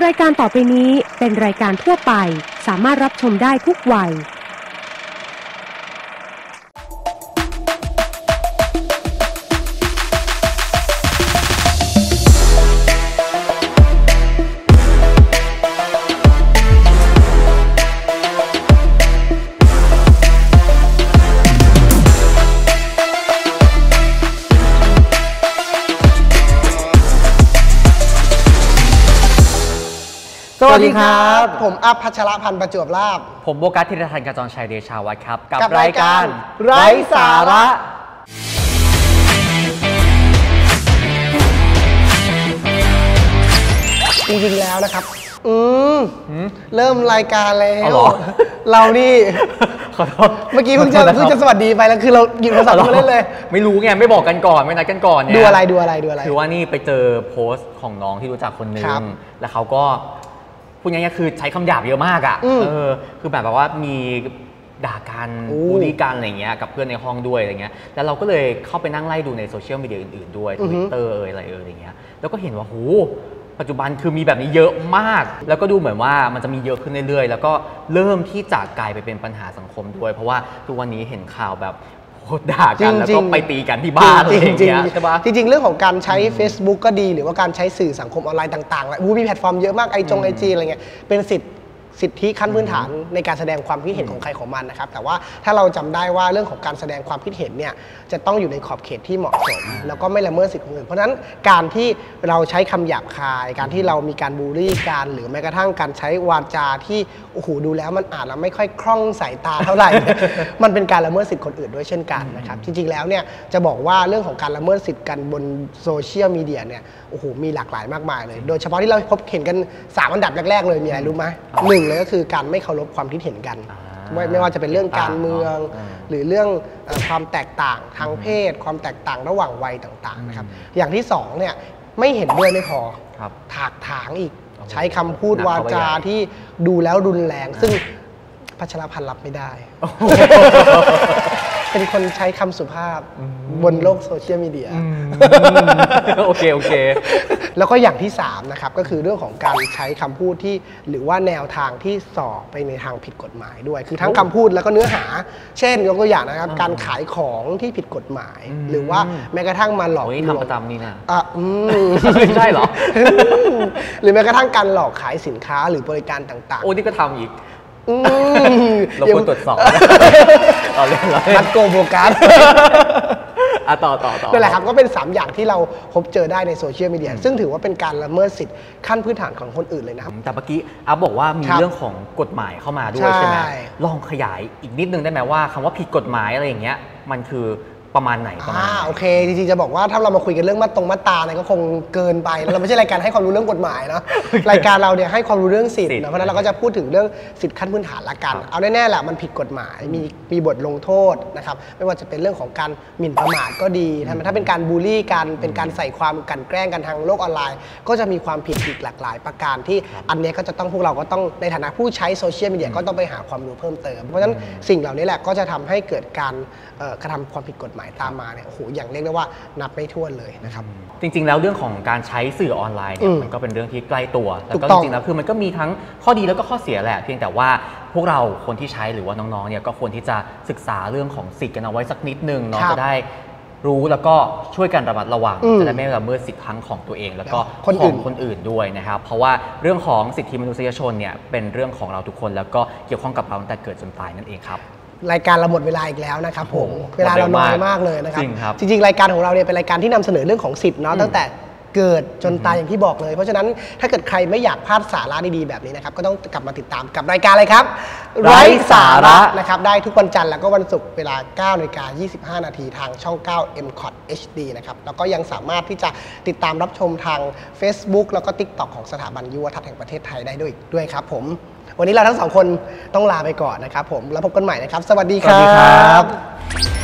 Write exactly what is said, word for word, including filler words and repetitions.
ายการต่อไปนี้เป็นรายการทั่วไปสามารถรับชมได้ทุกวัยสวัสดีครับผมอัพพัชรพันธ์ประจวบลาภผมโบกัสธีรทันกจรชัยเดชาวัฒน์ครับกับรายการไร้สาระจริงๆแล้วนะครับอืมเริ่มรายการแล้วเรานี่เมื่อกี้เพิ่งจะเพิ่งจะสวัสดีไปแล้วคือเราหยิบโทรศัพท์มาเล่นเลยไม่รู้ไงไม่บอกกันก่อนไม่นัดกันก่อนเนี่ยดูอะไรดูอะไรดูอะไรคือว่านี่ไปเจอโพสต์ของน้องที่รู้จักคนนึงแล้วเขาก็พูดง่ายๆคือใช้คำหยาบเยอะมากอ่ะเออคือแบบว่ามีด่ากันบูลลี่กันอะไรเงี้ยกับเพื่อนในห้องด้วยอะไรเงี้ยแล้วเราก็เลยเข้าไปนั่งไล่ดูในโซเชียลมีเดียอื่นๆด้วย Twitter เอ่ยอะไรเอ่ยอะไรเงี้ยแล้วก็เห็นว่าโหปัจจุบันคือมีแบบนี้เยอะมากแล้วก็ดูเหมือนว่ามันจะมีเยอะขึ้นเรื่อยๆแล้วก็เริ่มที่จะกลายไปเป็นปัญหาสังคมด้วยเพราะว่าทุกวันนี้เห็นข่าวแบบด่ากันแล้วก็ไปตีกันที่บ้านอะไรอย่างเงี้ยใช่ปะจริงๆเรื่องของการใช้ Facebook ก็ดีหรือว่าการใช้สื่อสังคมออนไลน์ต่างๆแล้วมีแพลตฟอร์มเยอะมากไอจงไอจีอะไรเงี้ยเป็นสิทธิ์สิทธิขั้นพื้นฐานในการแสดงความคิดเห็นของใครของมันนะครับแต่ว่าถ้าเราจำได้ว่าเรื่องของการแสดงความคิดเห็นเนี่ยจะต้องอยู่ในขอบเขตที่เหมาะสมแล้วก็ไม่ละเมิดสิทธิคนอื่นเพราะฉะนั้นการที่เราใช้คำหยาบคายการที่เรามีการบูลลี่กันหรือแม้กระทั่งการใช้วาจาที่โอ้โหดูแล้วมันอ่านแล้วไม่ค่อยคล่องสายตาเท่าไหร่ มันเป็นการละเมิดสิทธิคนอื่นด้วยเช่นกันนะครับจริงๆแล้วเนี่ยจะบอกว่าเรื่องของการละเมิดสิทธิกันบนโซเชียลมีเดียเนี่ยโอ้โหมีหลากหลายมากมายเลยโดยเฉพาะที่เราพบเห็นกันสามอันดับแรกๆเลยมีอะไรรู้ไหมหนึ่งเลยก็คือการไม่เคารพความคิดเห็นกันไม่ว่าจะเป็นเรื่องการเมืองหรือเรื่องความแตกต่างทางเพศความแตกต่างระหว่างวัยต่างๆนะครับอย่างที่สองเนี่ยไม่เห็นด้วยไม่พอถากถางอีกใช้คำพูดวาจาที่ดูแล้วรุนแรงซึ่งพัชรพันธ์รับไม่ได้เป็นคนใช้คำสุภาพบนโลกโซเชียลมีเดียโอเคโอเคแล้วก็อย่างที่สามนะครับก็คือเรื่องของการใช้คำพูดที่หรือว่าแนวทางที่ส่อไปในทางผิดกฎหมายด้วยคือทั้งคำพูดแล้วก็เนื้อหาเช่นยกตัวอย่างนะครับการขายของที่ผิดกฎหมายหรือว่าแม้กระทั่งมาหลอกลวงทำประจำนี่นะอ่ะไม่ใช่เหรอหรือแม้กระทั่งการหลอกขายสินค้าหรือบริการต่างๆโอ้นี่ก็ทำอีกเราควรตรวจสอบต่อเรื่องอะไรมัดโกโบกันอ่ะต่อต่อต่อนั่นแหละครับก็เป็นสามอย่างที่เราพบเจอได้ในโซเชียลมีเดียซึ่งถือว่าเป็นการละเมิดสิทธิ์ขั้นพื้นฐานของคนอื่นเลยนะครับแต่เมื่อกี้อัพบอกว่ามีเรื่องของกฎหมายเข้ามาด้วยใช่ไหมลองขยายอีกนิดนึงได้ไหมว่าคำว่าผิดกฎหมายอะไรอย่างเงี้ยมันคือประมาณไหนประมาณไหนโอเคจริงๆจะบอกว่าถ้าเรามาคุยกันเรื่องมาตรงมาตราเนี่ยก็คงเกินไปเราไม่ใช่รายการให้ความรู้เรื่องกฎหมายนะรายการเราเนี่ยให้ความรู้เรื่องสิทธิ์เพราะฉะนั้นเราก็จะพูดถึงเรื่องสิทธิขั้นพื้นฐานละกันเอาแน่ๆแหละมันผิดกฎหมายมีมีบทลงโทษนะครับไม่ว่าจะเป็นเรื่องของการหมิ่นประมาทก็ดีถ้าเป็นการบูลลี่กันเป็นการใส่ความกันแกล้งกันทางโลกออนไลน์ก็จะมีความผิดอีกหลากหลายประการที่อันนี้ก็จะต้องพวกเราก็ต้องในฐานะผู้ใช้โซเชียลมีเดียก็ต้องไปหาความรู้เพิ่มเติมเพราะฉะนั้นสิ่งเหล่านี้แหละก็จะทำให้เกิดการกระทำความผิดกฎหมายตามมาเนี่ยโอ้โหอย่างเรียกได้ว่านับไม่ถ้วนเลยนะครับจริงๆแล้วเรื่องของการใช้สื่อออนไลน์เนี่ยมันก็เป็นเรื่องที่ใกล้ตัวแล้วก็จริงๆแล้วคือมันก็มีทั้งข้อดีแล้วก็ข้อเสียแหละเพียงแต่ว่าพวกเราคนที่ใช้หรือว่าน้องๆเนี่ยก็ควรที่จะศึกษาเรื่องของสิทธิ์กันเอาไว้สักนิดนึงเนาะจะได้รู้แล้วก็ช่วยกันระมัดระวังจะได้ไม่ละเมิดสิทธิทั้งของตัวเองแล้วก็ของคนอื่นด้วยนะครับเพราะว่าเรื่องของสิทธิมนุษยชนเนี่ยเป็นเรื่องของเราทุกคนแล้วก็เกี่ยวข้องกับเราตั้งแต่เกิดจนตายนั่นเองครับรายการเราหมดเวลาอีกแล้วนะครับผมเวลาเราน้อยมากเลยนะครับจริงๆรายการของเราเนี่ยเป็นรายการที่นำเสนอเรื่องของสิทธิ์เนาะตั้งแต่เกิดจนตายอย่างที่บอกเลยเพราะฉะนั้นถ้าเกิดใครไม่อยากพลาดสาระดีๆแบบนี้นะครับก็ต้องกลับมาติดตามกับรายการอะไรครับไร้สาระนะครับได้ทุกวันจันทร์แล้วก็วันศุกร์เวลา เก้านาฬิกายี่สิบห้านาทีทางช่อง เก้า เอ็ม คอท เอช ดี นะครับแล้วก็ยังสามารถที่จะติดตามรับชมทาง Facebook แล้วก็ TikTok ของสถาบันยุวทัศน์แห่งประเทศไทยได้ด้วยด้วยครับผมวันนี้เราทั้งสองคนต้องลาไปก่อนนะครับผมแล้วพบกันใหม่นะครับสวัสดีครับ